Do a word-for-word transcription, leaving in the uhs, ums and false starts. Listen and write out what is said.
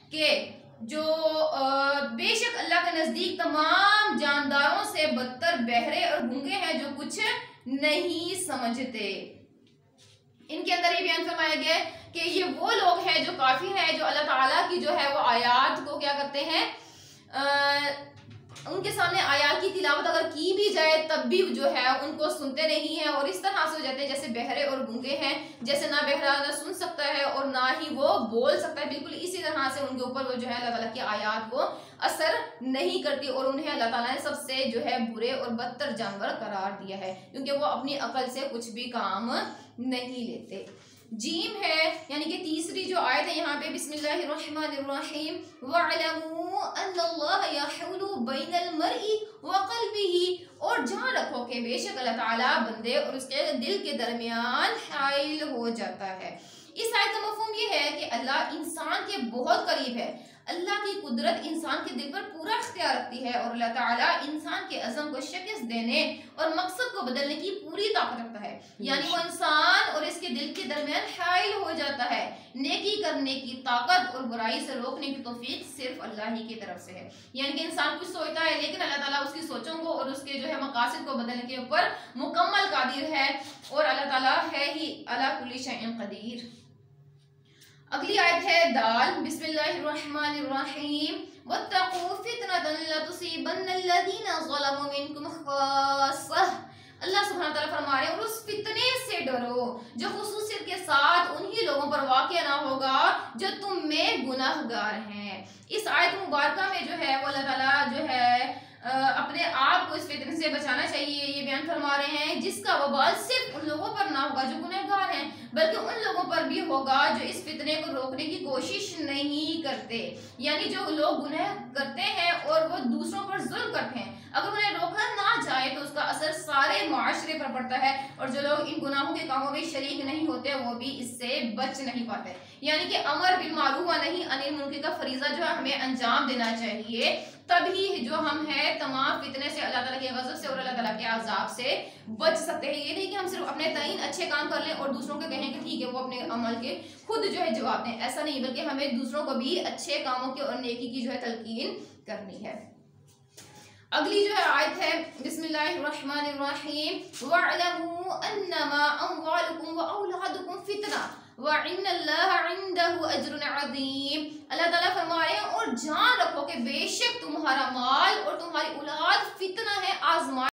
कि जो बेशक अल्लाह के नजदीक तमाम जानदारों से बदतर बहरे और गूंगे हैं जो कुछ नहीं समझते। इनके अंदर ये बयान फरमाया गया है कि ये वो लोग हैं जो काफिर हैं, जो अल्लाह ताला की जो है वो आयात को क्या करते हैं, आ, उनके सामने आयात की तिलावत अगर की भी जाए तब भी जो है उनको सुनते नहीं है और इस तरह से हो जाते हैं जैसे बहरे और गूंगे हैं, जैसे ना बहरा ना सुन सकता है और ना ही वो बोल सकता है। बिल्कुल इसी तरह से उनके ऊपर वो जो है अल्लाह ताला की आयात वो असर नहीं करती और उन्हें अल्लाह ताला ने सबसे जो है बुरे और बदतर जानवर करार दिया है, क्योंकि वो अपनी अकल से कुछ भी काम नहीं लेते। जीम है यानी कि तीसरी जो आयत है यहाँ पे, बिस्मिल्लाहिर्रहमानिर्रहीम वअलमू अन्नल्लाह यहूलु बैनल मरई व क़ल्बिही, और जान रखो कि बेशक अल्लाह ताला बंदे और उसके दिल के दरमियान हाइल हो जाता है। इस आयत का मफहूम ये है कि अल्लाह इंसान के बहुत करीब है, अल्लाह की कुदरत इंसान के दिल पर पूरा इख्तियार रखती है और अल्लाह ताला इंसान के अज़म को शिकस्त देने और मकसद को बदलने की पूरी ताकत रखता है। यानी वो इंसान और इसके दिल के दरमियान हाइल हो जाता है। नेकी करने की ताकत और बुराई से रोकने की तौफीक सिर्फ अल्लाह ही की तरफ से है। यानी कि इंसान कुछ सोचता है लेकिन अल्लाह ताला उसकी सोचों को और उसके जो है मकासद को बदलने के ऊपर मुकम्मल कादिर है और अल्लाह ताला है ही अला कुल्ली शैइन कदीर। अगली आयत है दाल, बिस्मिल्लाहिर्रहमानिर्रहीम वत्तकू फितनतन ला तुसीबन्नल्लज़ीना ज़लमू मिनकुम खास्सह। अल्लाह सुब्हानहू व तआला फरमा रहे हैं और उस फितने से डरो जो खुसूसियत के साथ उन्हीं लोगों पर वाक़या ना होगा जो तुम में गुनाहगार हैं। इस आयत मुबारका में जो है वो अल्लाह ताला जो है अपने आप को इस फितने से बचाना चाहिए। ये बयान फरमा रहे हैं जिसका वबाल सिर्फ उन लोगों पर ना होगा जो गुनहगार हैं, बल्कि उन लोगों पर भी होगा जो इस फितने को रोकने की कोशिश नहीं करते। यानी जो लोग गुनह करते हैं और वो दूसरों पर जुल्म करते हैं, अगर उन्हें रोका ना जाए तो उसका असर सारे मुआशरे पर पड़ता है और जो लोग इन गुनाहों के कामों में शरीक नहीं होते वो भी इससे बच नहीं पाते। यानी कि अमर बिल मारूफ व नही अनिल मुनकर का फरीजा जो है हमें अंजाम देना चाहिए, तभी जो हम है तमाम फितने से, अल्लाह ताला के गज़ब से और अल्लाह ताला के अज़ाब से बच सकते हैं। ये नहीं कि हम सिर्फ अपने तईन अच्छे काम कर लें और दूसरों को कहें कि ठीक है वो अपने अमल के खुद जो है जवाब दें, ऐसा नहीं, बल्कि हमें दूसरों को भी अच्छे कामों की और नेकी की जो है तलकीन करनी है। अगली जो है आयत है बिस्मिल्लाहिर्रहमानिर्रहीम वअलमू अन्नमा अम्वालुकुम व औलादुकुम फितना व इन्नल्लाह इंदहु अज्रुन अज़ीम। अल्लाह ताला फरमा रहे हैं और जान रखो कि बेशक तुम्हारा माल और तुम्हारी औलाद फितना है, आजमा